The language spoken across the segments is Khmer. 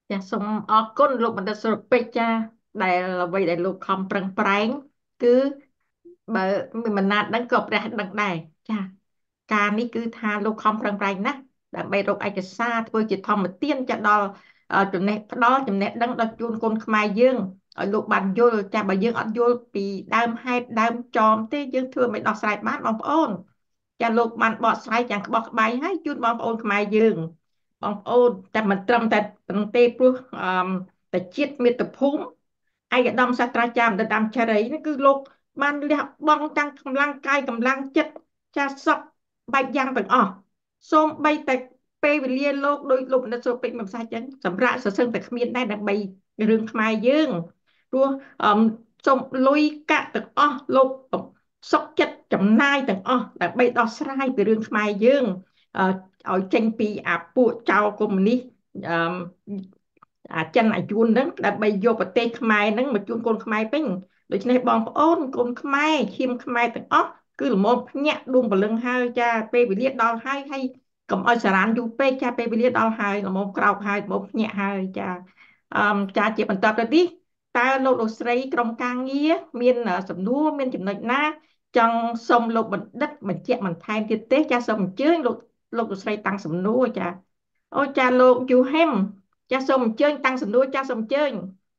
ចាសូមអរគុណលោកបណ្ឌិតសុរពេជ្រចាដែលអ្វីដែលលោកខំប្រឹងប្រែងគឺបើមិនណាដឹងក៏ព្រះដឹងដែរចាការនេះគឺថាលោកខំប្រឹងប្រែងណាស់ដើម្បីរកឯកសារធ្វើជាធម្មទានចាដល់ចំណេះផ្ដល់ចំណេះដឹងដល់ជូនកូនខ្មែរយើងឲ្យលោកបានយល់ចាបើយើងអត់យល់ពីដើមហេតុដើមចមទេយើងធ្វើមិនដោះស្រាយបានបងប្អូនចាលោកបានបកស្រាយយ៉ាងក្បោះក្បាយហើយជូនបងប្អូនខ្មែរយើងបងប្អូនតែមិនត្រឹមតែប៉ុណ្ណឹងទេព្រោះតែជាតិមាតុភូមិឯកឧត្តមសាស្ត្រាចារ្យបណ្ឌិតដាមចារីនេះគឺលោកបានលះបង់ទាំងកម្លាំងកាយកម្លាំងចិត្តចាសពបែបយ៉ាងទាំងអស់សូម្បីតែពេលវេលាលោកដោយលោកបណ្ឌិតសុពេជ្រមិនផ្សាច់ចឹងសម្រាប់សរសឹងតែគ្មានដែរដើម្បីរឿងខ្មែរយើងព្រោះអមសូមលុយកាក់ទាំងអស់លោកសុខចិត្តចំណាយទាំងអស់ដើម្បីដោះស្រាយពីរឿងខ្មែរយើងឲ្យចេញពីអាពួកចៅកុម្មុយនីសអឺចិនអាយួនហ្នឹងដើម្បីយកប្រទេសខ្មែរហ្នឹងមកជូនកូនខ្មែរវិញដូច្នេះបងប្អូនកូនខ្មែរឈាមខ្មែរទាំងអស់គឺល្មមភ្ញាក់ដួងព្រលឹងហើយចាពេលវេលាដល់ហើយកុំឲ្យសារ៉ានយូរពេកចាពេលវេលាដល់ហើយល្មមក្រោកហើយល្មមភ្ញាក់ហើយចាចាជាបន្តទៅនេះតើលោកលោកស្រីក្រុមការងារមានសំណួរមានចំណុចណាចង់សូមលោកបណ្ឌិតបញ្ជាក់បន្ថែមទៀតទេចាសូមអញ្ជើញលោកលោកស្រីតាំងសំណួរចាអូចាលោកយូហេមចាសូមអញ្ជើញតាំងសំណួរចាសូមអញ្ជើញ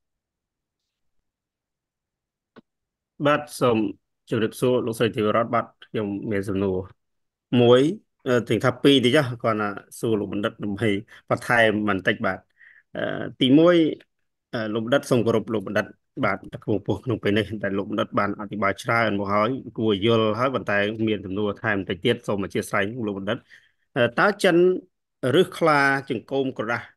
បាទសូមជម្រាបសួរលោកស្រីធីវរដ្ឋបាទខ្ញុំមានសំណួរមួយទាំងថាពីរទីចុះគាត់ណាសួរលោកបណ្ឌិតដើម្បីបន្ថែមបន្តិចបាទអឺទីមួយលោកបណ្ឌិតសូមគោរពលោកបណ្ឌិតបាទក្នុងពោះក្នុងពេលនេះតែលោកបណ្ឌិតបានអធិប្បាយច្រើនមកហើយគួរយល់ហើយប៉ុន្តែមានសំណួរថែមបន្តិចទៀតសូមអធិស្ឋានលោកបណ្ឌិតតើចិនឬខ្លាចង្កូមក្រដាស់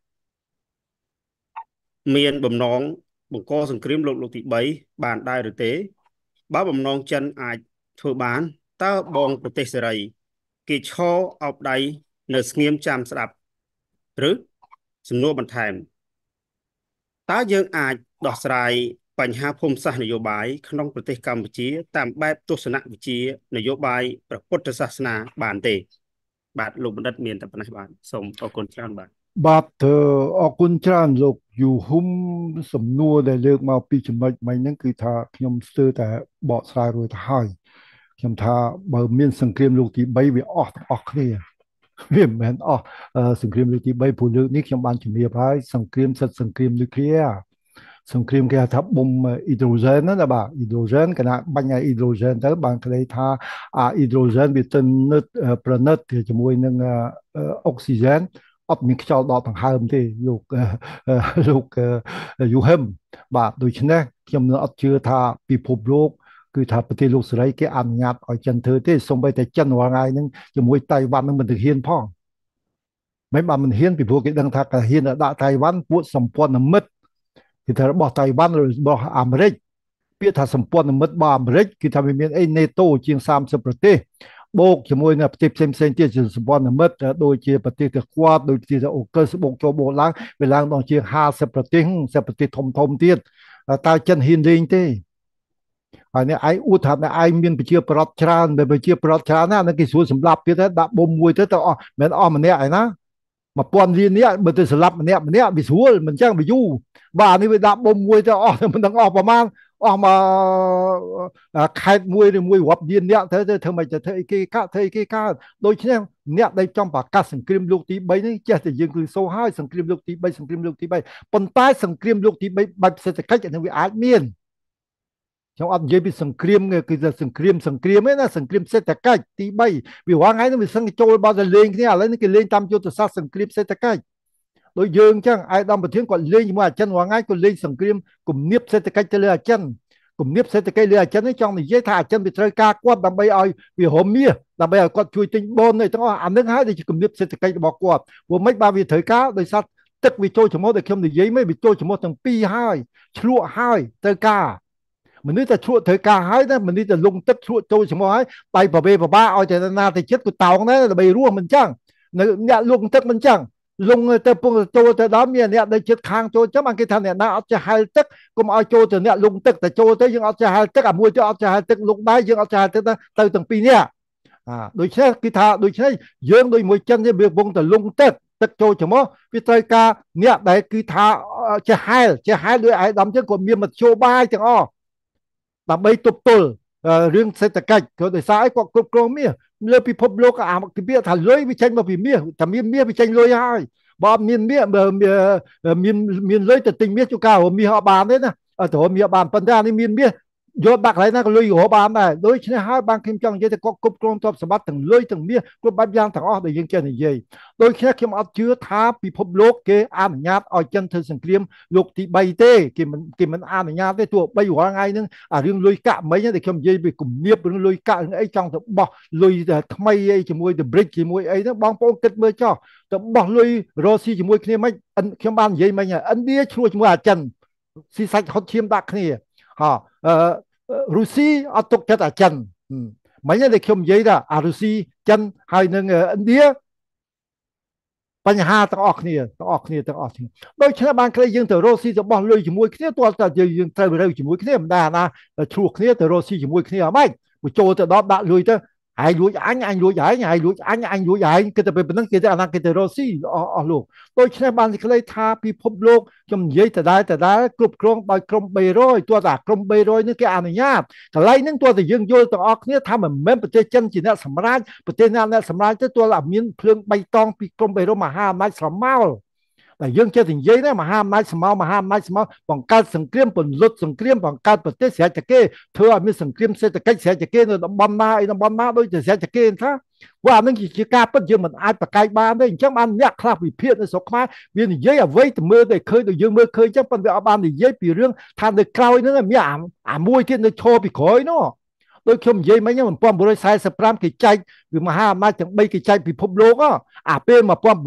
មានបំណងបង្កសង្គ្រាមលោកទី3បានដែរឬទេបើបំណងចិនអាចធ្វើបានតើបងប្រទេសសេរីគេឈរអោបដៃនៅស្ងៀមចាំស្ដាប់ឬសំណួរបន្ថែមតើយើងអាចដោះស្រាយបញ្ហាភូមិសាស្ត្រនយោបាយក្នុងប្រទេសកម្ពុជាតាមបែបទស្សនវិជ្ជានយោបាយព្រះពុទ្ធសាសនាបានទេបាទលោកបណ្ឌិតមានតែប៉ុណ្ណេះបាទសូមអរគុណច្រើនបាទបាទអរគុណច្រើនលោកយូហ៊ុំសំណួរដែលលើកមកពីចំណុចមិញហ្នឹងគឺថាខ្ញុំស្ទើរតែបកស្រាយរួចទៅហើយខ្ញុំថាបើមានសង្គ្រាមលោកទី3វាអស់ទាំងអស់គ្នាវាមិនមែនអស់សង្គ្រាមលោកទី3ព្រោះលើកនេះខ្ញុំបានជំរាបហើយសង្គ្រាមសិតសង្គ្រាមនុយក្លេអ៊ែរសង្គ្រាមគេហៅថាប៊ុំអ៊ីដ្រូសែនណាបាទអ៊ីដ្រូសែនកាលណាបាញ់អ៊ីដ្រូសែនទៅបានគេថាអាអ៊ីដ្រូសែនវាទៅនិតប្រណិតជាមួយនឹងអុកស៊ីហ្សែនអត់មានខ្យល់ដកដង្ហើមទេលោកយូហឹមបាទដូច្នេះខ្ញុំនៅអត់ជឿថាពិភពលោកគឺថាប្រទេសលោកសេរីគេអនុញ្ញាតឲ្យចិនធ្វើទេសូម្បីតែចិនរាល់ថ្ងៃហ្នឹងជាមួយតៃវ៉ាន់ហ្នឹងមិនទៅហ៊ានផងមិនបានមិនហ៊ានពីព្រោះគេដឹងថាក៏ហ៊ានដាក់តៃវ៉ាន់ពួកសម្ព័ន្ធមិត្តគឺថារបស់តៃវ៉ាន់ឬរបស់អាមេរិកពាក្យថាសម្ព័ន្ធមិត្តរបស់អាមេរិកគឺថាវាមានអីណេតូជាង30ប្រទេសបូកជាមួយនឹងប្រទេសផ្សេងទៀតជាសម្ព័ន្ធមិត្តដូចជាប្រទេសទៅគាត់ដូចជាអូកើសបូកចូលបូកឡើងវាឡើងដល់ជាង50ប្រទេសប្រទេសធំទៀតតើចិនហ៊ានលេងទេហើយនេះឯងអួតថាឯងមានប្រជាប្រដ្ឋច្រើនតែប្រជាប្រដ្ឋច្រើនណាគេស្រួលសម្លាប់ទៀតដាក់បូមមួយទៅអស់មិនអស់ម្នាក់ឯណា1000 លាននាក់បើទៅស្លាប់ម្នាក់វាស្រួលមិនចឹងវាយូរបាទនេះវាដាក់បូមមួយទៅអស់មិនដឹងអស់ប្រមាណអស់មកខេតមួយឬមួយរាប់លាននាក់ទៅធ្វើមិនទៅធ្វើអីគេកាត់ធ្វើអីគេកើតដូច្នេះអ្នកដែលចំប្រកាសសង្គ្រាមលោកទី3នេះចេះតែយើងគឺសូហើយសង្គ្រាមលោកទី3សង្គ្រាមលោកទី3ប៉ុន្តែសង្គ្រាមលោកទី3បែបសេដ្ឋកិច្ចនឹងវាអាចមានខ្ញុំអត់និយាយពីសង្គ្រាមគឺសង្គ្រាមឯណាសង្គ្រាមសេដ្ឋកិច្ចទី3វារងថ្ងៃនេះវាសឹងចូលបោះទៅលេងគ្នាឥឡូវនេះគេលេងតាមយុទ្ធសាស្ត្រសង្គ្រាមសេដ្ឋកិច្ចដូចយើងអញ្ចឹងអាយដាមប្រធានគាត់លេងជាមួយអាចិនរងថ្ងៃគាត់លេងសង្គ្រាមគំនាបសេដ្ឋកិច្ចទៅលើអាចិនគំនាបសេដ្ឋកិច្ចលើអាចិននេះចង់និយាយថាអាចិនវាត្រូវការគាត់ដើម្បីឲ្យវារមមាសដើម្បីឲ្យគាត់ជួយទិញបនទាំងអស់អានឹងហើយដែលជាគំនាបសេដ្ឋកិច្ចរបស់គាត់ព្រោះមិនបានវាត្រូវការដោយសារទឹកវាចូលច្រមុះដែលខ្ញុំនិយាយមិនវាចូលច្រមុះទាំងពីរហើយឆ្លក់ហើយត្រូវការមនុស្សតែឈ្លក់ត្រូវការហើយណាមនុស្សតែលងទឹកឈ្លក់ចូលច្រមុះហើយបៃប្រវេប្របាឲ្យតែណាទៅចិត្តក៏តោងដែរដើម្បីរស់មិនចឹងនៅអ្នកលងទឹកមិនចឹងលងទៅពងចូលទៅដល់មានអ្នកដែលចិត្តខាងចូលចឹងបានគេថាអ្នកណាអត់ចេះហែលទឹកកុំឲ្យចូលទៅអ្នកលងទឹកតែចូលទៅយើងអត់ចេះហែលទឹកអាមួយទៅអត់ចេះហែលទឹកលងដែរយើងអត់ចេះហែលទឹកទៅទាំងពីរនេះដូច្នេះគឺថាដូច្នេះយើងដូចមួយចិនវាវងទៅលងទឹកទឹកចូលច្រមុះវាត្រូវការអ្នកដែលគឺថាចេះហែលដោយអាយដាមចឹងគាត់មានមធ្យោបាយទាំងអស់ដើម្បីទប់ទល់រឿងសេដ្ឋកិច្ចក៏ដោយសារអីគាត់គ្រប់គ្រងមាសលើពិភពលោកអាគេពាក្យថាលុយវាចេញមកពីមាសតែមានមាសវាចេញលុយហើយបើអត់មានមាសមានលុយទៅទិញមាសជួនកាលមាសអត់បានទេណាទៅមាសបានប៉ុន្តែអានេះមានមាសយកដាក់កន្លែងណាក៏លុយរកបានដែរដូច្នេះហើយបានខ្ញុំចង់និយាយថាគាត់គ្រប់គ្រងទ្រព្យសម្បត្តិទាំងលុយទាំងមាសគ្រប់បែបយ៉ាងទាំងអស់ដែលយើងចេះនិយាយដូច្នេះខ្ញុំអត់ជឿថាពិភពលោកគេអនុញ្ញាតឲ្យចិនធ្វើសង្គ្រាមលោកទី3ទេគេមិនអនុញ្ញាតទេទោះបីរាល់ថ្ងៃហ្នឹងអារឿងលុយកាក់មិញដែលខ្ញុំនិយាយពីគំនាបរឿងលុយកាក់រឿងអីចង់ទៅបោះលុយថ្មីអីជាមួយ The Brick ជាមួយអីហ្នឹងបងប្អូនគិតមើលចុះទៅបោះលុយរកស៊ីជាមួយគ្នាមិនខ្ញុំបាននិយាយមិញឥណ្ឌាឈ្លោះជាមួយអាចិនស៊ីសាច់ហត់ឈាមដាក់គ្នារុស្ស៊ីអត់ទុកចិត្តអាចិនមិញដែលខ្ញុំនិយាយថាអារុស្ស៊ីចិនហើយនឹងឥណ្ឌាបញ្ហាទាំងអស់គ្នាដូច្នេះបានខ្លីយើងទៅរកស៊ីទៅបោះលុយជាមួយគ្នាទាល់តែយើងត្រូវរើជាមួយគ្នាមិនដែរណាឆ្លោះគ្នាទៅរកស៊ីជាមួយគ្នាអត់ម៉េចបើចូលទៅដល់ដាក់លុយទៅហើយលួចអញលួចហើយហើយលួចអញលួចហើយគេទៅពេលប៉ុណ្ណឹងគេទៅអាណាគេទៅរកស៊ីអស់លោកដូច្នេះបានខ្លីថាពិភពលោកខ្ញុំនិយាយដដែលគ្រប់គ្រងដោយក្រុម300ទោះតែក្រុម300នេះគេអនុញ្ញាតកន្លែងហ្នឹងទោះតែយើងយល់ទាំងអស់គ្នាថាមិនមែនប្រទេសចិនជាអ្នកសម្រាចប្រទេសណាអ្នកសម្រាចទៅទោះតែមានភ្លើង3តងពីក្រុម300មហាអំណាចស្រមោលតែយើងចេះតែនិយាយណាមហាអំណាចស្មោបង្កើតសង្គ្រាមពន្លត់សង្គ្រាមបង្កើតប្រទេសស្រេចតែគេធ្វើឲ្យមានសង្គ្រាមសេដ្ឋកិច្ចស្រេចតែគេនៅតំបន់ណាដូចជាស្រេចតែគេថាว่าអានឹងជាការពិតយើងមិនអាចប្រកែកបានទេអញ្ចឹងបានអ្នកខ្លះវិភាគនៅស្រុកខ្មែរវានិយាយអ្វីទៅមើលតែឃើញដូចយើងមើលឃើញអញ្ចឹងប៉ុន្តែអត់បាននិយាយពីរឿងថានៅក្រោយហ្នឹងមានអាមួយទៀតនៅឈរពីក្រោយនោះដូចខ្ញុំនិយាយមិញ1945គេចែកវាមហាអំណាចទាំង3គេចែកពិភពលោកអាពេល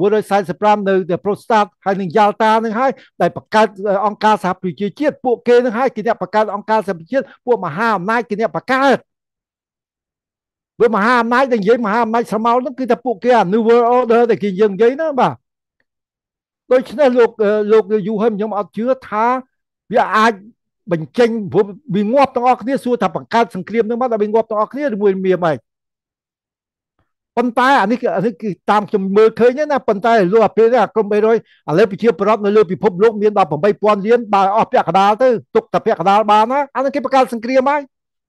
1945នៅប្រូស្តាតហើយនឹងយ៉ាល់តានឹងហើយដែលបង្កើតអង្គការសហប្រជាជាតិពួកគេនឹងហើយគេអ្នកបង្កើតអង្គការសហប្រជាជាតិពួកមហាអំណាចគេអ្នកបង្កើតព្រោះមហាអំណាចដែលនិយាយមហាអំណាចស្រមោលនោះគឺតែពួកគេអា New World Order ដែលគេយើងនិយាយណាបាទដូច្នេះលោកយូហឹមខ្ញុំអត់ជឿថាវាអាចបញ្ចេញវាងាប់ទាំងអស់គ្នាសួរថាបង្កើតសង្គ្រាមនឹងមកដល់វាងាប់ទាំងអស់គ្នាឬមួយមានមិនប៉ុន្តែអានេះគឺតាមខ្ញុំមើលឃើញណាប៉ុន្តែលោកអាពេលនេះអាក្រុម300ឥឡូវប្រជាប្រដ្ឋនៅលើពិភពលោកមានដល់8000លានបើអស់ពាក់កណ្ដាលទៅទុកតែពាក់កណ្ដាលបានណាអានេះគេបង្កើតសង្គ្រាមហើយ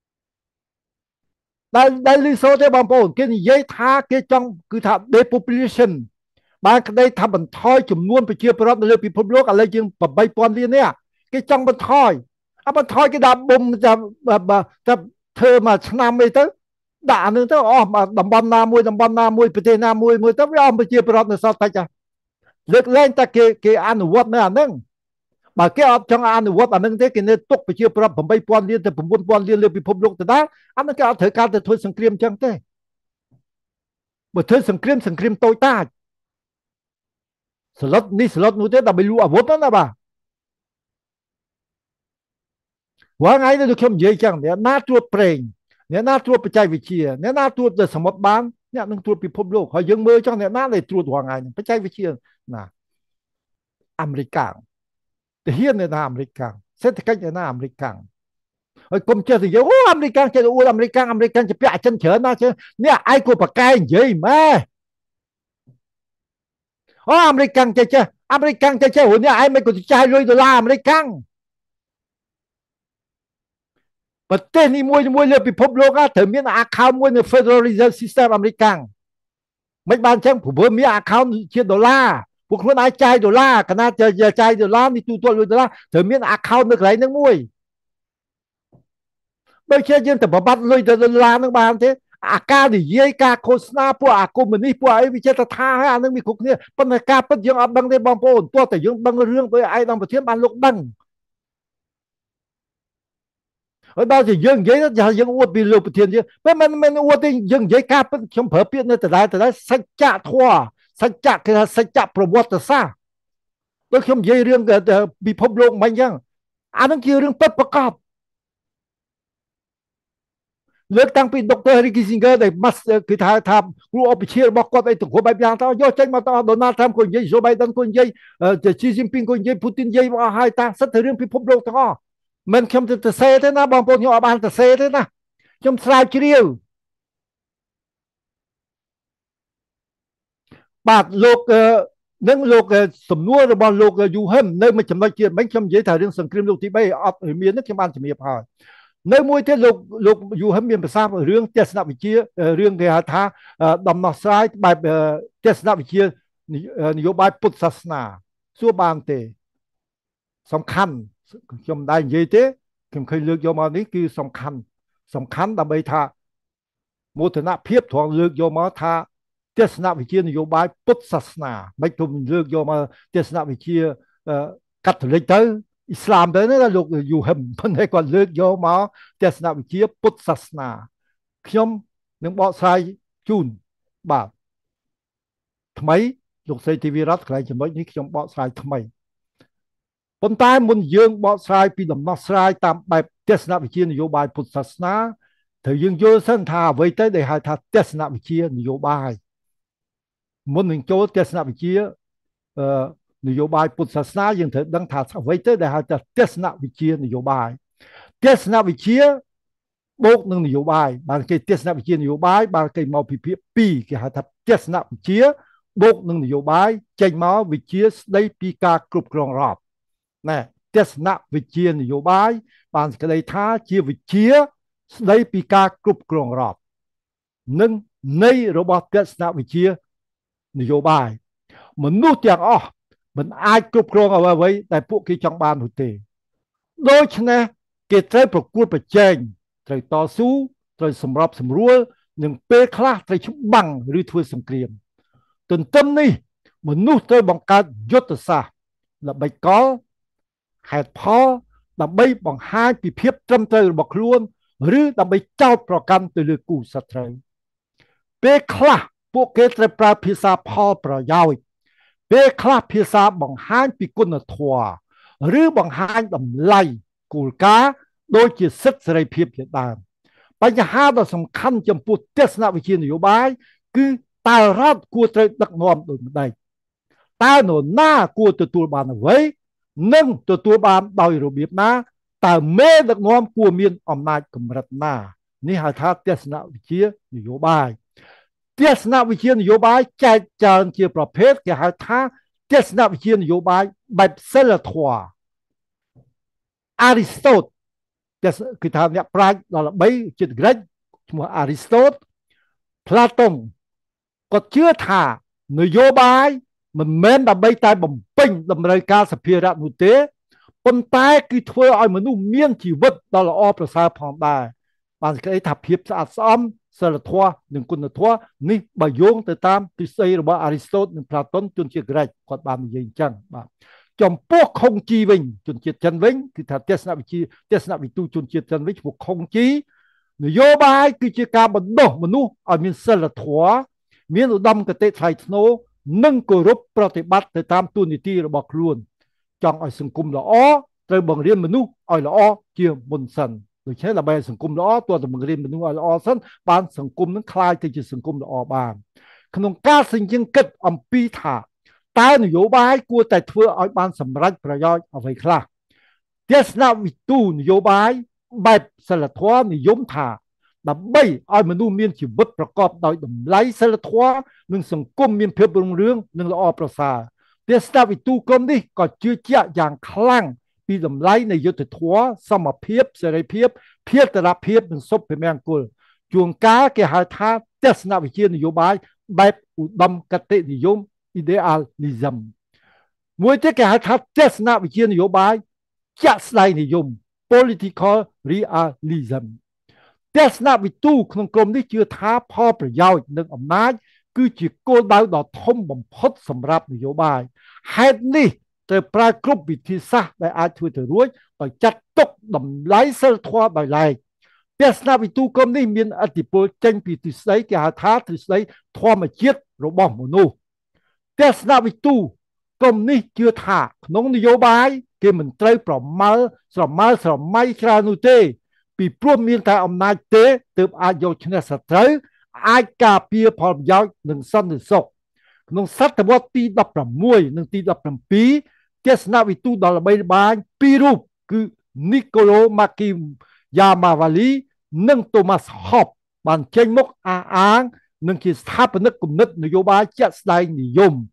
ដែលលឺសូទេបងប្អូនគេនិយាយថាគេចង់គឺថា depopulation បានក្តីថាបន្ថយចំនួនប្រជាប្រដ្ឋនៅលើពិភពលោកឥឡូវជាង8000លាននេះគេចង់បន្ថយគេដាក់ប៊ុំតែធ្វើមួយឆ្នាំអីទៅដាក់នឹងទៅអស់តំបន់ណាមួយប្រទេសណាមួយទៅវាអស់ប្រជាប្រដ្ឋនៅសល់តិចលើកលែងតែគេអនុវត្តនៅអាហ្នឹងបើគេអត់ចង់អនុវត្តអាហ្នឹងទេគេនៅទុកប្រជាប្រដ្ឋ8000លានទៅ9000លានលើពិភពលោកទៅដែរអាហ្នឹងគេអត់ត្រូវការទៅធ្វើសង្គ្រាមចឹងទេបើធ្វើសង្គ្រាមតូចតាចស្លុតនេះស្លុតនោះទេដើម្បីលួចអាវុធណាបាទរាល់ថ្ងៃនេះខ្ញុំនិយាយចឹងអ្នកណាត្រួតប្រេងអ្នកណាត្រួតបច្ចេកវិទ្យាអ្នកណាត្រួតសមុទ្របានអ្នកនឹងត្រួតពិភពលោកហើយយើងមើលចឹងអ្នកណាដែលត្រួតរាល់ថ្ងៃបច្ចេកវិទ្យាណាអាមេរិកកាំងទាហានអ្នកណាអាមេរិកកាំងសេដ្ឋកិច្ចអ្នកណាអាមេរិកកាំងហើយកុំចេះនិយាយអូអាមេរិកកាំងចេះអួតអាមេរិកកាំងជាពាក់ចិនច្រើនណាស់ចេះនេះឯងគួរប្រកែកនិយាយម៉ែអូអាមេរិកកាំងចេះអាមេរិកកាំងចេះអូនេះឯងមិនក៏ចាយលុយដុល្លារអាមេរិកកាំងប្រទេសនីមួយលើពិភពលោកត្រូវមាន account មួយនៅ Federal Reserve System អាមេរិកកាំងមិនបានចឹងព្រោះមាន account ជាដុល្លារពួកខ្លួនអាចចាយដុល្លារកណាចាយដុល្លារនេះទូទាត់លុយដុល្លារត្រូវមាន account នៅកន្លែងហ្នឹងមួយដូចជាយើងទៅបបាត់លុយដុល្លារហ្នឹងបានទេអាការនិយាយការឃោសនាពួកអាកុម្មុយនីសពួកអីវាចេះតែថាហើយអានឹងវាគ្រប់គ្នាប៉ុន្តែការពិតយើងអត់ដឹងទេបងប្អូនទោះតែយើងដឹងរឿងដោយឯកឧត្តមប្រធានបានលោកដឹងហើយដល់ជាយើងនិយាយថាយើងអួតពីលោកប្រធានយើងមិនអួតទេយើងនិយាយការពិតខ្ញុំប្រើពាក្យនៅដដែលសច្ចៈធម៌សច្ចៈគឺថាសច្ចៈប្រវត្តិសាស្ត្រដូចខ្ញុំនិយាយរឿងពិភពលោកមិនអញ្ចឹងអានឹងជារឿងពិតប្រាកដលើកតាំងពីដុកទ័រ Henry Kissinger ដែលគឺថាគ្រូឧបជារបស់គាត់អីទៅគ្រប់បែបយ៉ាងទៅយកចេញមកទៅ Donald Trump ក៏និយាយ Joe Biden ក៏និយាយ Xi Jinping ក៏និយាយ Putin និយាយមកអស់ហើយតាសិតទៅរឿងពិភពលោកទាំងអស់មិនខ្ញុំទៅសេទេណាបងប្អូនខ្ញុំអត់បានទៅសេទេណាខ្ញុំស្រាវជ្រាវបាទលោកនឹងលោកសំណួររបស់លោកយូហឹមនៅមួយចំណុចទៀតមិញខ្ញុំនិយាយថារឿងសង្គ្រាមលោកទី3អត់មានខ្ញុំបានជំរាបហើយនៅមួយទៀតលោកយូហឹមមានប្រសាសន៍រឿងទស្សនវិជ្ជារឿងគេហៅថាដំណោះស្រាយបែបទស្សនវិជ្ជានយោបាយពុទ្ធសាសនាសួរបានទេសំខាន់ខ្ញុំមិនដែរនិយាយទេខ្ញុំឃើញលើកយកមកនេះគឺសំខាន់ដើម្បីថាមោទនភាពត្រង់លើកយកមកថាទស្សនវិជ្ជានយោបាយពុទ្ធសាសនាមិនខ្ញុំលើកយកមកទស្សនវិជ្ជាកាតូលិកទៅអ៊ីស្លាមទៅណាលោកយូហឹមប៉ុន្តែគាត់លើកយកមកទស្សនវិជ្ជាពុទ្ធសាសនាខ្ញុំនឹងបកស្រាយជូនបាទថ្មីលោកស្រីធីវីរ៉ាត់កន្លែងចំណុចនេះខ្ញុំបកស្រាយថ្មីប៉ុន្តែមុនយើងបកស្រាយពីដំណោះស្រាយតាមបែបទស្សនវិជ្ជានយោបាយពុទ្ធសាសនាត្រូវយើងយល់សិនថាអ្វីទៅដែលហៅថាទស្សនវិជ្ជានយោបាយមុននឹងចូលទស្សនវិជ្ជានយោបាយពុទ្ធសាសនាយើងត្រូវដឹងថាអ្វីទៅដែលហៅថាទស្សនវិជ្ជានយោបាយទស្សនវិជ្ជាបូកនឹងនយោបាយបានគេទស្សនវិជ្ជានយោបាយបានគេមកពីភាគ2គេហៅថាទស្សនវិជ្ជាបូកនឹងនយោបាយចេញមកវិជ្ជាស្ដីពីការគ្រប់គ្រងរដ្ឋណែទស្សនវិជ្ជានយោបាយបានសេចក្តីថាជាវិជ្ជាស្ដីពីការគ្រប់គ្រងរដ្ឋនិងនៃរបស់ទស្សនវិជ្ជានយោបាយមនុស្សទាំងអស់មិនអាចគ្រប់គ្រងអ្វីៗដែលពួកគេចង់បាននោះទេដូច្នេះគេត្រូវប្រកួតប្រជែងត្រូវតស៊ូត្រូវសម្របសម្រួលនិងពេលខ្លះត្រូវច្បាំងឬធ្វើសង្គ្រាមទន្ទឹមនេះមនុស្សត្រូវបង្កើតយុទ្ធសាស្ត្រល្បិចកលហេតុផលដើម្បីបង្ហាញពីភាពត្រឹមត្រូវរបស់ខ្លួនឬដើម្បីចោទប្រកាន់ទៅលើគូសត្រូវពេលខ្លះពួកគេត្រូវប្រើភាសាផលប្រយោជន៍ពេលខ្លះភាសាបង្ហាញពីគុណធម៌ឬបង្ហាញតម្លៃគោលការណ៍ដូចជាសិទ្ធិសេរីភាពជាដើមបញ្ហាដ៏សំខាន់ចំពោះទស្សនវិជ្ជានយោបាយគឺតើរដ្ឋគួរត្រូវដឹកនាំដូចម្ដេចតើនរណាគួរទទួលបានអ្វីនិងទទួលបានដោយរបៀបណាតើមេដឹកនាំគួរមានអំណាចកម្រិតណានេះហៅថាទស្សនវិជ្ជានយោបាយទស្សនវិជ្ជានយោបាយចែកចានជាប្រភេទគេហៅថាទស្សនវិជ្ជានយោបាយបែបសិលធម៌អារីស្តូតគឺថាអ្នកប្រាជ្ញដ៏ល្បីជាតិក្រិកឈ្មោះអារីស្តូតផ្លាតុងគាត់ជឿថានយោបាយមិនមែនដើម្បីតែបំពេញតម្រូវការសភារៈនោះទេប៉ុន្តែគឺធ្វើឲ្យមនុស្សមានជីវិតដ៏ល្អប្រសើរផងដែរបានគេថាភាពស្អាតស្អំសិលធម៌និងគុណធម៌នេះបើយោងទៅតាមទ្រឹស្ដីរបស់អារីស្តូតនិងផ្លាតុនជនជាតិក្រិកគាត់បាននិយាយអញ្ចឹងបាទចំពោះខុងជីវិញជនជាតិចិនវិញគឺថាទស្សនវិទូជនជាតិចិនវិញឈ្មោះខុងជីនយោបាយគឺជាការបណ្ដុះមនុស្សឲ្យមានសិលធម៌មានឧត្តមគតិថ្លៃថ្នូរនិងគោរពប្រតិបត្តិទៅតាមទូនីតិរបស់ខ្លួនចង់ឲ្យសង្គមល្អត្រូវបង្រៀនមនុស្សឲ្យល្អជាមុនសិនដូច្នេះដើម្បីសង្គមល្អទោះតែបង្រៀនមនុស្សឲ្យល្អសិនបានសង្គមនឹងคล้ายទៅជាសង្គមល្អបានក្នុងការសញ្ជឹងគិតអំពីថាតើនយោបាយគួរតែធ្វើឲ្យបានសម្រេចប្រយោជន៍អ្វីខ្លះទស្សនវិទូនយោបាយបែបសិលធម៌និយមថាដើម្បីឲ្យមនុស្សមានជីវិតប្រកបដោយតម្លៃសិលធម៌និងសង្គមមានភាពរុងរឿងនិងល្អប្រសើរទស្សនវិទូក្រុមនេះក៏ជឿជាក់យ៉ាងខ្លាំងពីតម្លៃនៃយុត្តិធម៌សមភាពសេរីភាពភារតភាពនិងសុភមង្គលជួនកាលគេហៅថាទស្សនវិជ្ជានយោបាយបែបឧត្តមគតិនិយម idealism មួយទៀតគេហៅថាទស្សនវិជ្ជានយោបាយជាក់ស្ដែងនិយម political realism ទស្សនវិទូក្នុងក្រុមនេះជឿថាផលប្រយោជន៍និងអំណាចគឺជាគោលដៅដ៏ធំបំផុតសម្រាប់នយោបាយហេតុនេះត្រូវប្រើគ្រប់វិធីសាស្ត្រដែលអាចធ្វើទៅរួចដោយចាត់ទុកតម្លៃសិលធម៌ដោយឡែកទស្សនវិទូក្រុមនេះមានឥទ្ធិពលចេញពីទ្រឹស្ដីគេហៅថាទ្រឹស្ដីធម្មជាតិរបស់មនុស្សទស្សនវិទូក្រុមនេះជឿថាក្នុងនយោបាយគេមិនត្រូវស្រមើស្រមៃច្រើននោះទេពីព្រោះមានតែអំណាចទេទើបអាចយកឈ្នះសត្រូវអាចការពារផលប្រយោជន៍និងសន្តិសុខក្នុងសតវត្សទី16និងទី17ទស្សនវិទូដ៏ល្បីល្បាញពីររូបគឺនីកូឡូម៉ាគីយ៉ាម៉ាវ៉ាលីនិងតូម៉ាស់ហបបានចេញមុខអះអាងនិងជាស្ថាបនិកគំនិតនយោបាយជាក់ស្ដែងនិយម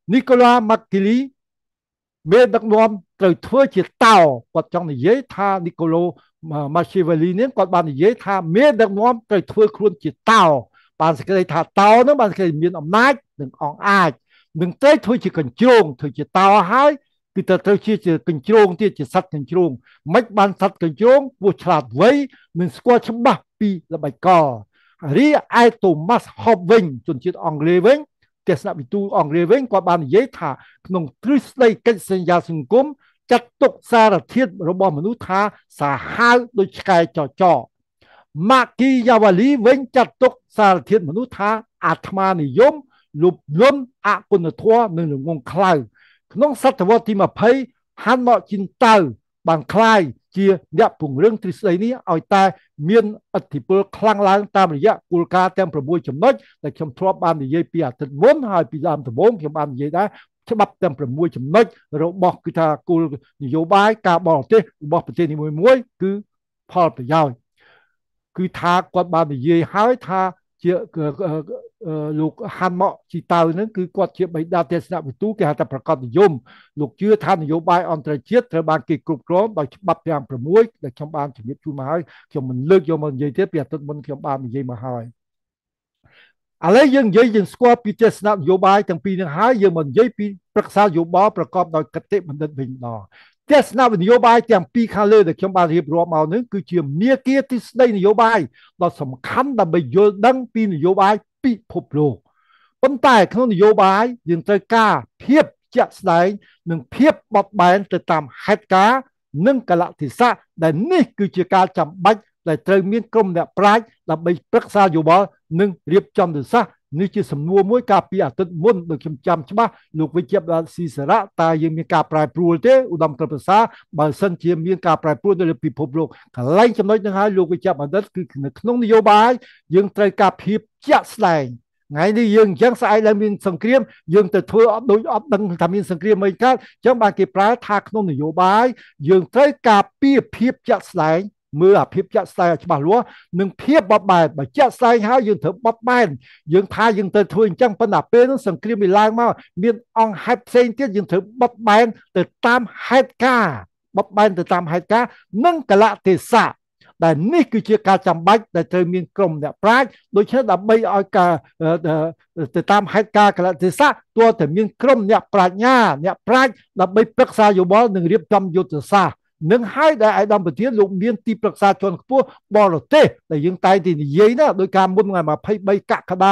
Nicolas Machiavelli មេដឹកនាំត្រូវធ្វើជាតោគាត់ចង់និយាយថានីកូឡូម៉ាឈីវេលីនេះគាត់បាននិយាយថាមេដឹកនាំត្រូវធ្វើខ្លួនជាតោបានសេចក្តីថាតោនោះបានសេចក្តីមានអំណាចនិងអង្អាចនឹងត្រូវធ្វើជាកញ្ជ្រោងធ្វើជាតោហើយគឺត្រូវជាកញ្ជ្រោងទៀតជាសត្វកញ្ជ្រោងមិនបានសត្វកញ្ជ្រោងពោះឆ្លាតវៃនឹងស្គាល់ច្បាស់ពីល្បិចកលរីឯ Thomas Hobbes វិញជនជាតិអង់គ្លេសវិញទស្សនវិទូអង់គ្លេសវិញគាត់បាននិយាយថាក្នុងទ្រឹស្ដីកិច្ចសន្យាសង្គមចាត់ទុកសារធាតុរបស់មនុស្សថាសាហាវដូចឆ្កែចចម៉ាគីយ៉ាវ៉ាលីវិញចាត់ទុកសារធាតុមនុស្សថាអាត្មានិយមលុបលន់អគុណធម៌និងល្ងងខ្លៅក្នុងសតវត្សទី20ហាន់ម៉កជីនតៅបានคล้ายជាអ្នកពង្រឹងទ្រឹស្ដីនេះឲ្យតែមានឥទ្ធិពលខ្លាំងឡើងតាមរយៈគោលការណ៍ទាំង6ចំណុចដែលខ្ញុំធ្លាប់បាននិយាយពីអាទិត្យមុនហើយពីដើមដំបូងខ្ញុំបាននិយាយដែរច្បាប់ទាំង6ចំណុចរបស់គឺថាគោលនយោបាយការបរទេសរបស់ប្រទេសនីមួយៗគឺផលប្រយោជន៍គឺថាគាត់បាននិយាយហើយថាជាលោកហាន់ម៉កជីតៅហ្នឹងគឺគាត់ជាបិតាទស្សនវិទូគេហៅថាប្រកបនិយមលោកជឿថានយោបាយអន្តរជាតិត្រូវបានគេគ្រប់គ្រងដោយច្បាប់ទាំង6ដែលខ្ញុំបានជម្រាបជូនមកហើយខ្ញុំមិនលើកយកមកនិយាយទៀតពីអាទិត្យមុនខ្ញុំបាននិយាយមកហើយឥឡូវយើងនិយាយយើងស្គាល់ពីទស្សនៈនយោបាយទាំងពីរនឹងហើយយើងមកនិយាយពីប្រឹក្សាយោបល់ប្រកបដោយគតិបណ្ឌិតវិញម្ដងទស្សនៈនយោបាយទាំងពីរខាងលើដែលខ្ញុំបានរៀបរាប់មកនេះគឺជាមាគ៌ាទ្រឹស្ដីនយោបាយដ៏សំខាន់ដើម្បីយល់ដឹងពីនយោបាយពិភពលោកប៉ុន្តែក្នុងនយោបាយយើងត្រូវការភាពជាក់ស្ដែងនិងភាពបត់បែនទៅតាមហេតុការណ៍និងកលៈទេសៈដែលនេះគឺជាការចាំបាច់ដែលត្រូវមានក្រុមអ្នកប្រាជ្ញដើម្បីប្រឹក្សាយោបល់និងរៀបចំទស្សនៈនេះជាសំណួរមួយកាលពីអាទិត្យមុនដូចខ្ញុំចាំច្បាស់លោកវិជ្ជបណ្ឌិតស៊ីសារៈតើយើងមានការប្រែប្រួលទេឧត្តមក្រឹតប្រសាបើសិនជាមានការប្រែប្រួលនៅលើពិភពលោកកន្លែងចំណុចហ្នឹងហើយលោកវិជ្ជបណ្ឌិតគឺនៅក្នុងនយោបាយយើងត្រូវការភាពជាក់ស្ដែងថ្ងៃនេះយើងអញ្ចឹងស្អែកឡើងមានសង្គ្រាមយើងទៅធ្វើអត់ដូចអត់ដឹងថាមានសង្គ្រាមមិនកើតអញ្ចឹងបានគេប្រើថាក្នុងនយោបាយយើងត្រូវការពីភាពជាក់ស្ដែងមើលអាភាពជាក់ស្ដែងច្បាស់លាស់និងភាពបត់បែនបើជាក់ស្ដែងហើយយើងត្រូវបត់បែនយើងថាយើងទៅធ្វើអញ្ចឹងប៉ុន្តែពេលនោះសង្គ្រាមវាឡើងមកមានអង្គហេតុផ្សេងទៀតយើងត្រូវបត់បែនទៅតាមហេតុការបត់បែនទៅតាមហេតុការណ៍និងកលៈទេសៈដែលនេះគឺជាការចាំបាច់ដែលត្រូវមានក្រុមអ្នកប្រាជ្ញដូច្នេះដើម្បីឲ្យការទៅតាមហេតុការណ៍កលៈទេសៈទោះតែមានក្រុមអ្នកប្រាជ្ញាអ្នកប្រាជ្ញដើម្បីប្រឹក្សាយោបល់និងរៀបចំយុទ្ធសាស្ត្រនឹងហើយដែលឯកឧត្តមប្រធានលោកមានទីប្រឹក្សាជាន់ខ្ពស់បរទេសដែលយើងតែងតែនិយាយណាដោយការមុនថ្ងៃ23កក្កដា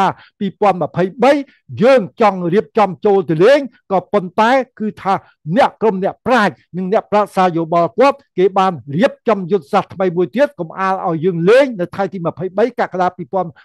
2023យើងចង់រៀបចំចូលទៅលេងក៏ប៉ុន្តែគឺថាអ្នកក្រុមអ្នកប្រាជ្ញនិងអ្នកប្រឹក្សាយោបល់គាត់គេបានរៀបចំយុទ្ធសាស្ត្រថ្មីមួយទៀតកុំអាលឲ្យយើងលេងនៅថ្ងៃទី23កក្កដា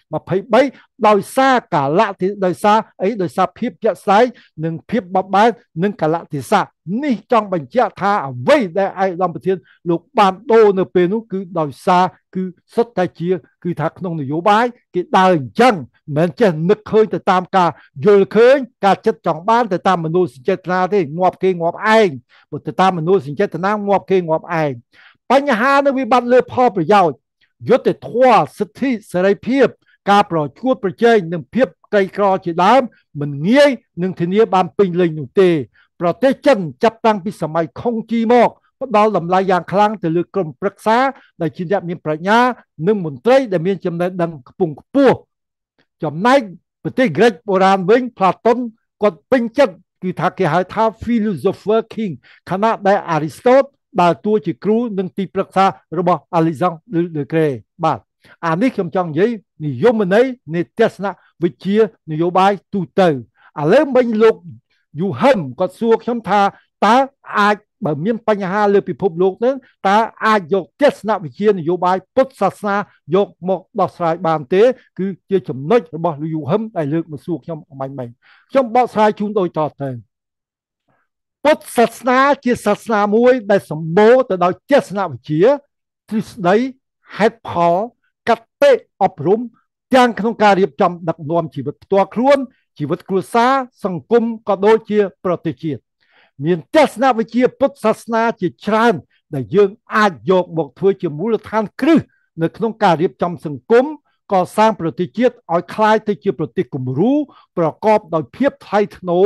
2023ដោយសារកាលៈដោយសារភាពជាក់ស្ដែងនិងភាពបត់បែននិងកាលៈទេសៈនេះចង់បញ្ជាក់ថាអ្វីដែលឯកឧត្តមប្រធានលោកបានដូរនៅពេលនោះគឺដោយសារគឺសុទ្ធតែជាគឺថាក្នុងនយោបាយគេដើរអញ្ចឹងមិនមែនចេះនឹកឃើញទៅតាមការយល់ឃើញការចិត្តចង់បានទៅតាមមនោសញ្ចេតនាទេងាប់គេងាប់ឯងបើទៅតាមមនោសញ្ចេតនាងាប់គេងាប់ឯងបញ្ហានៅវាបាត់លើផលប្រយោជន៍យុត្តិធម៌សិទ្ធិសេរីភាពការប្រកួតប្រជែងនិងភាពក្រីក្រជាដើមមិនងាយនឹងធានាបានពេញលេញនោះទេប្រទេសចិនចាប់តាំងពីសម័យខុងជីមកផ្ដល់តម្លៃយ៉ាងខ្លាំងទៅលើក្រុមប្រឹក្សាដែលជាអ្នកមានប្រាជ្ញានិងមន្ត្រីដែលមានចំណេះដឹងខ្ពង់ខ្ពស់ចំណែកប្រទេសក្រិកបុរាណវិញ Platon គាត់ពេញចិត្តគឺថាគេហៅថា philosopher king ខណៈដែល Aristotle ដើរតួជាគ្រូនិងទីប្រឹក្សារបស់ Alexandre the Great បាទអានេះខ្ញុំចង់និយាយនិយមន័យនៃទស្សនវិជ្ជានយោបាយទូទៅឥឡូវមិញលោកយូហឹមគាត់សួរខ្ញុំថាតើអាចបើមានបញ្ហាលើពិភពលោកនឹងតើអាចយកទស្សនវិជ្ជានយោបាយពុទ្ធសាសនាយកមកដោះស្រាយបានទេគឺជាចំណុចរបស់លោកយូហឹមដែលលើកមកសួរខ្ញុំអំបញ្ញមិញខ្ញុំបកស្រាយជូនដូចតទៅពុទ្ធសាសនាជាសាសនាមួយដែលសម្បូរទៅដោយទស្សនវិជ្ជាទ្រឹស្ដីហេតុផលកតិអប់រំទាំងក្នុងការរៀបចំដឹកនាំជីវិតផ្ទាល់ខ្លួនជីវិតគ្រួសារសង្គមក៏ដូចជាប្រទេសជាតិមានទស្សនវិជ្ជាពុទ្ធសាសនាជាច្រើនដែលយើងអាចយកមកធ្វើជាមូលដ្ឋានគ្រឹះនៅក្នុងការរៀបចំសង្គមកសាងប្រទេសជាតិឲ្យคล้ายទៅជាប្រទេសគំរូប្រកបដោយភាពថ្លៃថ្នូរ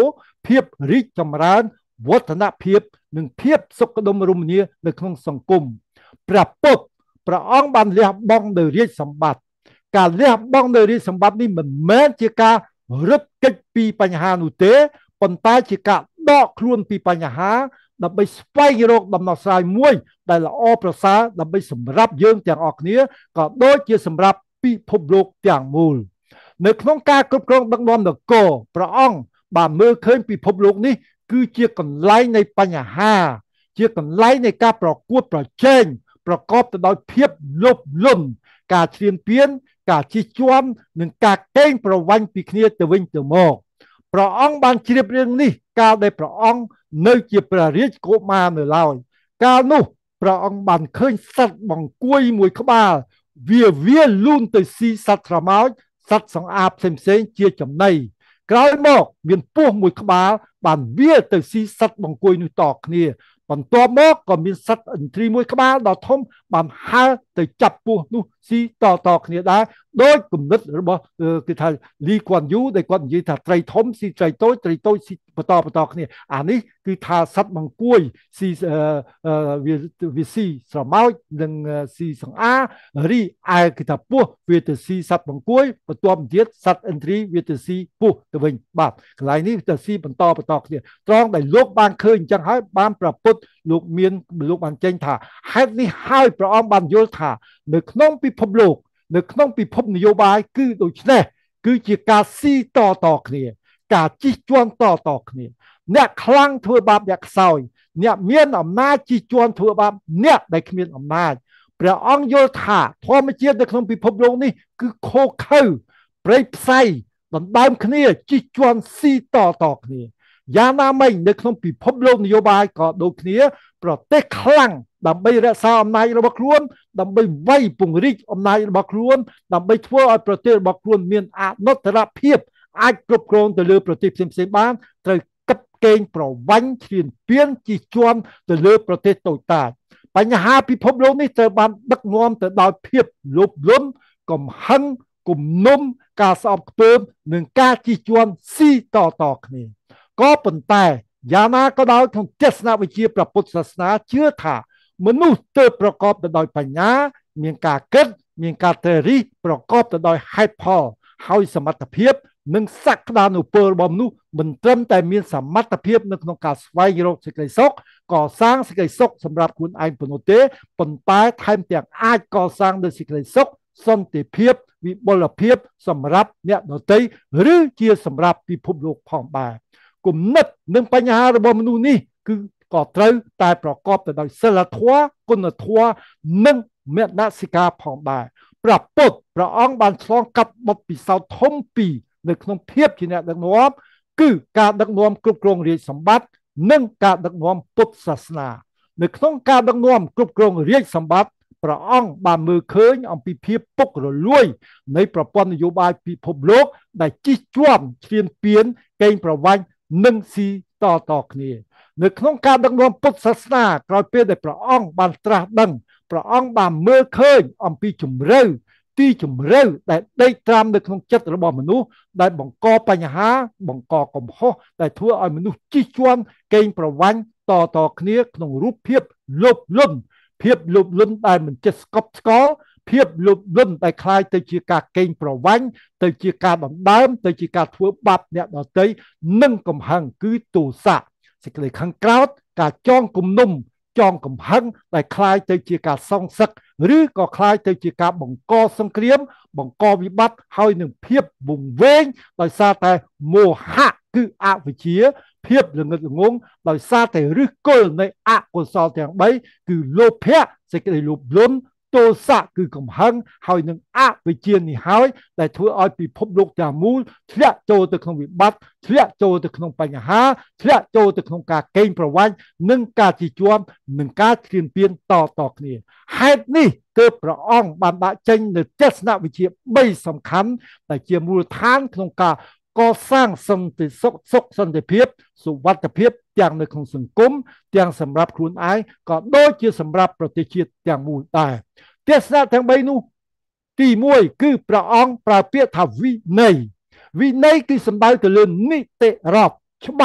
ភាពរីកចម្រើនវឌ្ឍនភាពនិងភាពសុខដុមរមនានៅក្នុងសង្គមព្រះពុទ្ធព្រះអង្គបានលះបង់នៅរាជសម្បត្តិការលះបង់នៅរាជសម្បត្តិនេះមិនមែនជាការរត់គេចពីបញ្ហានោះទេប៉ុន្តែជាការដកខ្លួនពីបញ្ហាដើម្បីស្វែងរកដំណោះស្រាយមួយដែលល្អប្រសើរដើម្បីសម្រាប់យើងទាំងអស់គ្នាក៏ដូចជាសម្រាប់ពិភពលោកទាំងមូលនៅក្នុងការគ្រប់គ្រងដឹកនាំនគរព្រះអង្គបានមើលឃើញពិភពលោកនេះគឺជាកន្លែងនៃបញ្ហាជាកន្លែងនៃការប្រកួតប្រជែងប្រកបទៅដោយភាពលោភលន់ការឈ្លានពានការជិះជាន់និងការកេងប្រវ័ញ្ចពីគ្នាទៅវិញទៅមកព្រះអង្គបានជ្រាបរឿងនេះកាលដែលព្រះអង្គនៅជាព្រះរាជកុមារនៅឡើយកាលនោះព្រះអង្គបានឃើញសត្វបង្គួយមួយក្បាលវាលូនទៅស៊ីសត្វស្រមោចសត្វសង្អាបផ្សេងៗជាចំណីក្រោយមកមានពស់មួយក្បាលបានវាទៅស៊ីសត្វបង្គួយនោះតគ្នាបន្ទាប់មកក៏មានសត្វឥន្ទ្រីមួយក្បាលដ៏ធំបានហើរទៅចាប់ពស់នោះស៊ីតគ្នាដែរដោយគំនិតរបស់គេថាលីគួនយូដែលគាត់និយាយថាត្រីធំស៊ីត្រីតូចស៊ីបន្តគ្នាអានេះគឺថាសត្វបង្គួយស៊ីវាស៊ីស្រមោចនិងស៊ីសង្អារីឯគេថាពស់វាទៅស៊ីសត្វបង្គួយបន្ទាប់ទៀតសត្វឥន្ទ្រីវាទៅស៊ីពស់ទៅវិញបាទកន្លែងនេះទៅស៊ីបន្តគ្នាត្រង់ដែលលោកបានឃើញអញ្ចឹងហើយបានប្រពុតលោកបានចេញថាហេតុនេះហើយព្រះអង្គបានយល់ថានៅក្នុងពិភពលោកនៅក្នុងពិភពនយោបាយគឺដូច្នេះគឺជាការស៊ីតគ្នាការជិះជាន់តគ្នាអ្នកខ្លាំងធ្វើបាបអ្នកខ្សោយអ្នកមានអំណាចជិះជាន់ធ្វើបាបអ្នកដែលគ្មានអំណាចព្រះអង្គយល់ថាធម្មជាតិនៅក្នុងពិភពលោកនេះគឺខូខើព្រៃផ្សៃដណ្ដើមគ្នាជិះជាន់ស៊ីតគ្នាយ៉ាងណាមិញនៅក្នុងពិភពលោកនយោបាយក៏ដូចគ្នាប្រទេសខ្លាំងដើម្បីរក្សាអំណាចរបស់ខ្លួនដើម្បីវាយពង្រីកអំណាចរបស់ខ្លួនដើម្បីធ្វើឲ្យប្រទេសរបស់ខ្លួនមានអនុត្តរភាពអាចគ្រប់គ្រងទៅលើប្រទេសផ្សេងៗបានត្រូវកិបកេងប្រវ័ញ្ចឈ្លានពានជិះជាន់ទៅលើប្រទេសតូចតាចបញ្ហាពិភពលោកនេះត្រូវបានដឹកនាំទៅដោយភាពលោភលន់កំហឹងគំនុំការស្អប់ខ្ពើមនិងការជិះជាន់ស៊ីតគ្នាក៏ប៉ុន្តែយ៉ាងណាក៏ដោយក្នុងទស្សនវិជ្ជាព្រះពុទ្ធសាសនាជឿថាមនុស្សទើបប្រកបទៅដោយបញ្ញាមានការគិតមានការត្រេះរិះប្រកបទៅដោយហេតុផលហើយសមត្ថភាពនិងសក្តានុពលរបស់មនុស្សមិនត្រឹមតែមានសមត្ថភាពនៅក្នុងការស្វែងរកសេចក្តីសុខកសាងសេចក្តីសុខសម្រាប់ខ្លួនឯងប៉ុណ្ណោះទេប៉ុន្តែថែមទាំងអាចកសាងនូវសេចក្តីសុខសន្តិភាពវិបុលភាពសម្រាប់អ្នកដទៃឬជាសម្រាប់ពិភពលោកផងដែរគំនិតនិងបញ្ហារបស់មនុស្សនេះគឺក៏ត្រូវតែប្រកបទៅដោយសិលធម៌គុណធម៌និងមេត្តាសិកាផងដែរព្រះពុទ្ធព្រះអង្គបានឆ្លងកាត់បទពិសោធន៍ធំពីរនៅក្នុងភាពជាអ្នកដឹកនាំគឺការដឹកនាំគ្រប់គ្រងរាជសម្បត្តិនិងការដឹកនាំពុទ្ធសាសនានៅក្នុងការដឹកនាំគ្រប់គ្រងរាជសម្បត្តិព្រះអង្គបានមើលឃើញអំពីភាពពុករលួយនៃប្រព័ន្ធនយោបាយពិភពលោកដែលជិះជាន់ឈ្លានពានកេងប្រវ័ញ្ចនិងស៊ីតគ្នានៅក្នុងការដឹកនាំពុទ្ធសាសនាក្រោយពេលដែលព្រះអង្គបានត្រាស់ដឹងព្រះអង្គបានមើលឃើញអំពីជំរឿដែលដេកត្រាំនៅក្នុងចិត្តរបស់មនុស្សដែលបង្កបញ្ហាបង្កកំហុសដែលធ្វើឲ្យមនុស្សជិះជាន់កេងប្រវ័ញ្ចតគ្នាក្នុងរូបភាពលោភលន់ដែលមិនចេះស្កប់ស្កល់ភាពលោភលន់ដែលคล้ายទៅជាការកេងប្រវ័ញ្ចទៅជាការដណ្ដើមទៅជាការធ្វើបាបអ្នកដទៃនិងកំហឹងគឺទោសៈសេចក្តីខឹងក្រោធការចងគំនុំចងកំហឹងដែលคล้ายទៅជាការសងសឹកឬក៏คล้ายទៅជាការបង្កសង្គ្រាមបង្កវិបត្តិហើយនឹងភាពវង្វេងដោយសារតែមោហៈគឺអវិជ្ជាភាពល្ងឹតល្ងងដោយសារតែឫសគល់នៃអកុសលទាំង3គឺលោភៈសេចក្តីលោភលន់ទោសៈគឺកំហឹងហើយនឹងអវិជ្ជានេះហើយដែលធ្វើឲ្យពិភពលោកទាំងមូលធ្លាក់ចូលទៅក្នុងវិបត្តិធ្លាក់ចូលទៅក្នុងបញ្ហាធ្លាក់ចូលទៅក្នុងការកេងប្រវ័ញ្ចនិងការជិះជាន់និងការឈ្លានពានតគ្នាហេតុនេះទើបព្រះអង្គបានដាក់ចេញនូវទស្សនវិជ្ជា3សំខាន់ដែលជាមូលដ្ឋានក្នុងការកសាងសន្តិសុខសន្តិភាពសុវត្ថិភាពទាំងនៅក្នុងសង្គមទាំងសម្រាប់ខ្លួនឯងក៏ដូចជាសម្រាប់ប្រទេសជាតិទាំងមូលដែរទស្សនៈទាំង3នោះទី1គឺព្រះអង្គប្រើពាក្យថាវិន័យគឺសំដៅទៅលើនីតិរដ្ឋច្បាប់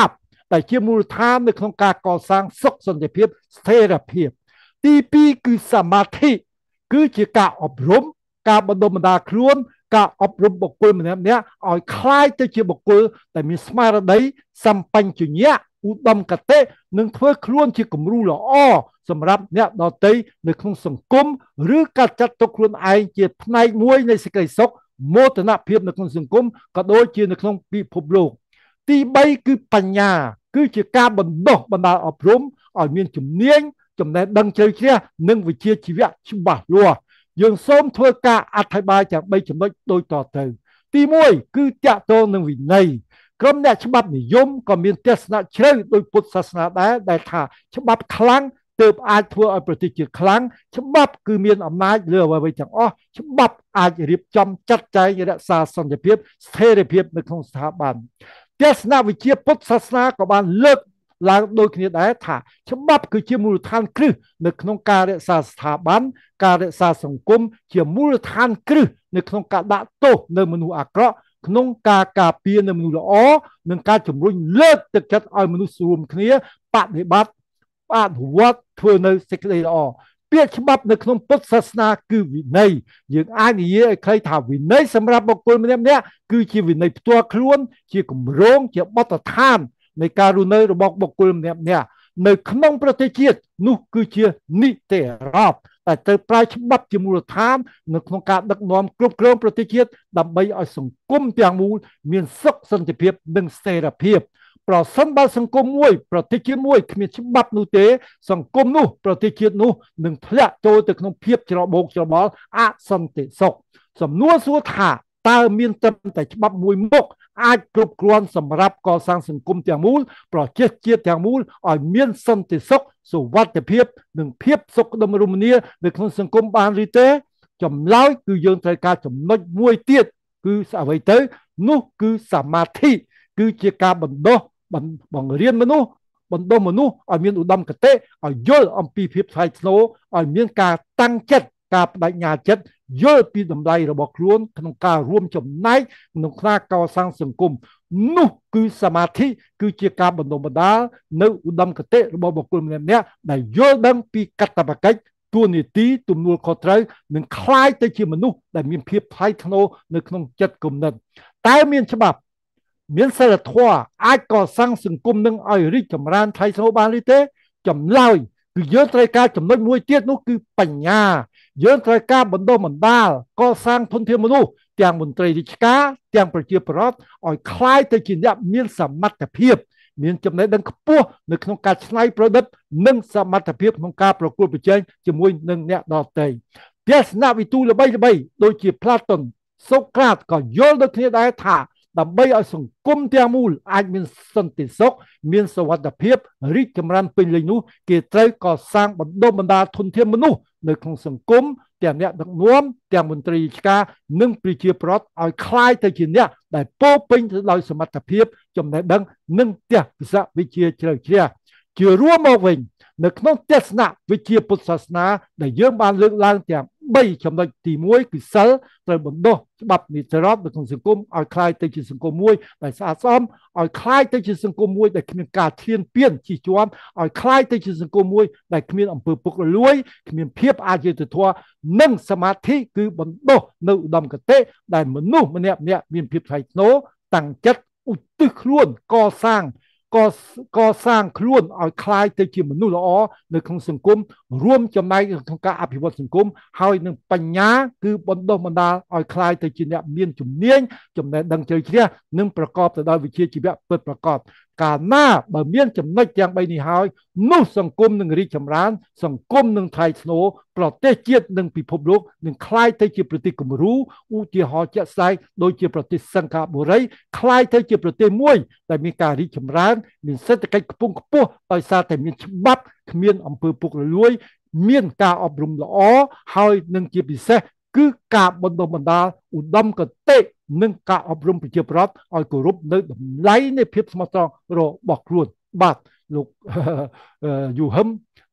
តែជាមូលដ្ឋាននៅក្នុងការកសាងសុខសន្តិភាពស្ថិរភាពទី2គឺសមាធិគឺជាការអប់រំការបណ្ដុះបណ្ដាលខ្លួនការអប់រំបុគ្គលម្នាក់ៗឲ្យคล้ายទៅជាបុគ្គលដែលមានស្មារតីសម្បញ្ញញ្ញៈឧត្តមគតិនិងធ្វើខ្លួនជាគំរូល្អសម្រាប់អ្នកដទៃនៅក្នុងសង្គមឬការចាត់ទុកខ្លួនឯងជាផ្នែកមួយនៃសេចក្តីសុខមោទនភាពនៅក្នុងសង្គមក៏ដូចជានៅក្នុងពិភពលោកទី3គឺបញ្ញាគឺជាការបណ្ដុះបណ្ដាលអប់រំឲ្យមានជំនាញចំណេះដឹងជ្រៅជ្រះនិងវិជ្ជាជីវៈច្បាស់លាស់យើងសូមធ្វើការអធិប្បាយទាំង3ចំណុចដូចតទៅទី1គឺតាក់ទងនឹងវិន័យក្រុមអ្នកច្បាប់និយមក៏មានទស្សនៈជ្រៅដោយពុទ្ធសាសនាដែរដែលថាច្បាប់ខ្លាំងទើបអាចធ្វើឲ្យប្រទេសជាតិខ្លាំងច្បាប់គឺមានអំណាចលើអ្វីៗទាំងអស់ច្បាប់អាចរៀបចំចាត់ចែងរក្សាសន្តិភាពស្ថិរភាពនៅក្នុងស្ថាប័នទស្សនវិជ្ជាពុទ្ធសាសនាក៏បានលើកឡើងដូចគ្នាដែរថាច្បាប់គឺជាមូលដ្ឋានគ្រឹះនៅក្នុងការរក្សាស្ថាប័នការរក្សាសង្គមជាមូលដ្ឋានគ្រឹះនៅក្នុងការដាក់ទោសនៅមនុស្សអាក្រក់ក្នុងការការពារនៅមនុស្សល្អនិងការជំរុញលើកទឹកចិត្តឲ្យមនុស្សរួមគ្នាបដិបត្តិអនុវត្តធ្វើនៅសេចក្តីល្អពាក្យច្បាប់នៅក្នុងពុទ្ធសាសនាគឺវិន័យយើងអាចនិយាយឲ្យខ្លីថាវិន័យសម្រាប់បុគ្គលម្នាក់ៗគឺជាវិន័យផ្ទាល់ខ្លួនជាគម្រោងជាបទដ្ឋាននៃការរស់នៅរបស់បុគ្គលម្នាក់ៗនៅក្នុងប្រទេសជាតិនោះគឺជានីតិរដ្ឋតែត្រូវប្រើច្បាប់ជាមូលដ្ឋាននៅក្នុងការដឹកនាំគ្រប់គ្រងប្រទេសជាតិដើម្បីឲ្យសង្គមទាំងមូលមានសុខសន្តិភាពនិងស្ថិរភាពប្រសិនបើសង្គមមួយប្រទេសជាតិមួយគ្មានច្បាប់នោះទេសង្គមនោះប្រទេសជាតិនោះនឹងធ្លាក់ចូលទៅក្នុងភាពច្របូកច្របល់អសន្តិសុខសំណួរសួរថាតើមានត្រឹមតែច្បាប់មួយមុខអាចគ្រប់គ្រាន់សម្រាប់កសាងសង្គមទាំងមូលប្រជាជាតិទាំងមូលឲ្យមានសន្តិសុខសុវត្ថិភាពនិងភាពសុខដុមរមនានៅក្នុងសង្គមបានឬទេចម្លើយគឺយើងត្រូវការចំណុចមួយទៀតគឺអ្វីទៅនោះគឺសមាធិគឺជាការបង្រៀនមនុស្សបណ្ដុះមនុស្សឲ្យមានឧត្តមគតិឲ្យយល់អំពីភាពថ្លៃថ្នូរឲ្យមានការតាំងចិត្តការបដិញ្ញាចិត្តយល់ពីតម្លៃរបស់ខ្លួនក្នុងការរួមចំណែកក្នុងការកសាងសង្គមនោះគឺសមាធិគឺជាការបណ្ដុះបណ្ដាលនៅឧត្តមគតិរបស់បុគ្គលម្នាក់ៗដែលយល់ដឹងពីកាតព្វកិច្ចទួលនីតិទំនួលខុសត្រូវនិងคล้ายទៅជាមនុស្សដែលមានភាពថ្លៃថ្នូរនៅក្នុងចិត្តគំនិតតែមានច្បាប់មានសិលធម៌អាចកសាងសង្គមនឹងឲ្យរីកចម្រើនថ្លៃថ្នូរបានឬទេចម្លើយគឺយើងត្រូវការចំណុចមួយទៀតនោះគឺបញ្ញាយើងត្រូវការបណ្ដុះបណ្ដាលកសាងធនធានមនុស្សទាំងមន្ត្រីរាជការទាំងប្រជាពលរដ្ឋឲ្យคล้ายទៅជាអ្នកមានសមត្ថភាពមានចំណេះដឹងខ្ពស់នៅក្នុងការច្នៃប្រឌិតនិងសមត្ថភាពក្នុងការប្រកួតប្រជែងជាមួយនឹងអ្នកដទៃទស្សនវិទូល្បីៗដូចជាផ្លាតុនសូក្រាតក៏យល់ដូចគ្នាដែរថាដើម្បីឲ្យសង្គមទាំងមូលអាចមានសន្តិសុខមានសុវត្ថិភាពរីកចម្រើនពេញលេញនោះគេត្រូវកសាងបណ្ដុះបណ្ដាលធនធានមនុស្សនៅក្នុងសង្គមទាំងអ្នកដឹកនាំទាំងមន្ត្រីរាជការនិងប្រជាពលរដ្ឋឲ្យคล้ายទៅជាអ្នកដែលពោពេញទៅដោយសមត្ថភាពចំណេះដឹងនិងទស្សនវិជ្ជាជ្រៅជ្រះជារួមមកវិញនៅក្នុងទស្សនវិជ្ជាពុទ្ធសាសនាដែលយើងបានលើកឡើងទាំង3ចំណុចទី1គឺសិលត្រូវបណ្ដុះច្បាប់នីតិរដ្ឋនៅក្នុងសង្គមឲ្យคล้ายទៅជាសង្គមមួយដែលស្អាតស្អំឲ្យคล้ายទៅជាសង្គមមួយដែលគ្មានការឈ្លានពានជិះជាន់ឲ្យคล้ายទៅជាសង្គមមួយដែលគ្មានអំពើពុករលួយគ្មានភាពអយុត្តិធម៌និងសមាធិគឺបណ្ដុះនៅឧត្តមគតិដែលមនុស្សម្នាក់មានភាពថ្លៃថ្នូរតាំងចិត្តឧទ្ទិសខ្លួនកសាងខ្លួនឲ្យคล้ายទៅជាមនុស្សល្អនៅក្នុងសង្គមរួមចំណែកក្នុងការអភិវឌ្ឍសង្គមហើយនឹងបញ្ញាគឺបណ្ដុះបណ្ដាលឲ្យคล้ายទៅជាអ្នកមានជំនាញចំណេះដឹងជ្រៅជ្រះនិងប្រកបទៅដោយវិជ្ជាជីវៈពិតប្រាកដកាលណាបើមានចំណុចទាំង3នេះហើយនោះសង្គមនឹងរីកចម្រើនសង្គមនឹងថ្លៃថ្នូរប្រទេសជាតិនិងពិភពលោកនឹងคล้ายទៅជាប្រទេសគំរូឧទាហរណ៍ជាក់ស្ដែងដូចជាប្រទេសសិង្ហបុរីคล้ายទៅជាប្រទេសមួយដែលមានការរីកចម្រើនមានសេដ្ឋកិច្ចខ្ពង់ខ្ពស់ដោយសារតែមានច្បាប់គ្មានអំពើពុករលួយមានការអប់រំល្អហើយនឹងជាពិសេសគឺការបណ្ដុះបណ្ដាលឧត្តមគតិនិងការអប់រំប្រជាពលរដ្ឋឲ្យគោរពនៅតម្លៃនៃភាពស្មោះត្រង់របស់ខ្លួនបាទលោកយូហឹមដែល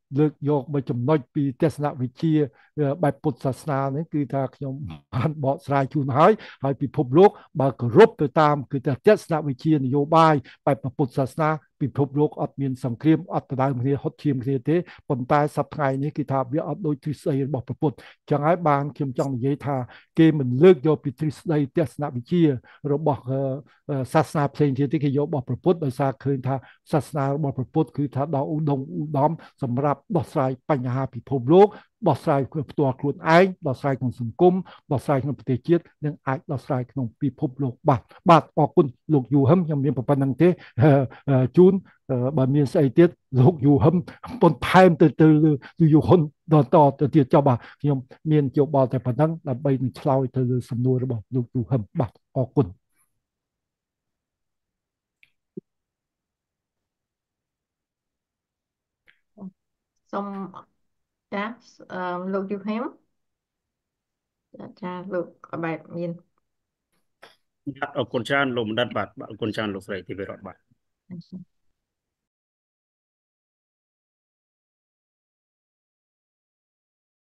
លើកយកមួយចំណុចពីទស្សនវិជ្ជាបែបពុទ្ធសាសនានេះគឺថាខ្ញុំបានបកស្រាយជូនហើយពិភពលោកបើគោរពទៅតាមគឺថាទស្សនវិជ្ជានយោបាយបែបពុទ្ធសាសនាពិភពលោកអត់មានសង្គ្រាមអត់ដណ្ដើមគ្នាហុតឈាមគ្នាទេប៉ុន្តែសប្តាហ៍នេះគឺថាវាអត់ដូចទ្រឹស្ដីរបស់ព្រះពុទ្ធចឹងហើយបានខ្ញុំចង់និយាយថាគេមិនលើកយកពីទ្រឹស្ដីទស្សនវិជ្ជារបស់សាសនាផ្សេងទៀតទេគេយករបស់ព្រះពុទ្ធដោយសារឃើញថាសាសនារបស់ព្រះពុទ្ធគឺថាដ៏ឧត្តមឧត្តមសម្រាប់ដោះស្រាយបញ្ហាពិភពលោកដោះស្រាយផ្ទាល់ខ្លួនឯងដោះស្រាយក្នុងសង្គមដោះស្រាយក្នុងប្រទេសជាតិនិងអាចដោះស្រាយក្នុងពិភពលោកបាទអរគុណលោកយូហឹមខ្ញុំមានប៉ុណ្្នឹងទេជូនបើមានស្អីទៀតលោកយូហឹមបន្ថែមទៅយូហ៊ុនតទៅទៀតចុះបាទខ្ញុំមានយោបល់តែប៉ុណ្្នឹងដើម្បីនឹងឆ្លើយទៅលើសំណួររបស់លោកយូហឹមបាទអរគុណសូមចាលោកយូហេមចាលោកបែបមានបាទអរគុណច្រើនលោកបណ្ឌិតបាទអរគុណច្រើនលោកស្រីទីវិរតបាទ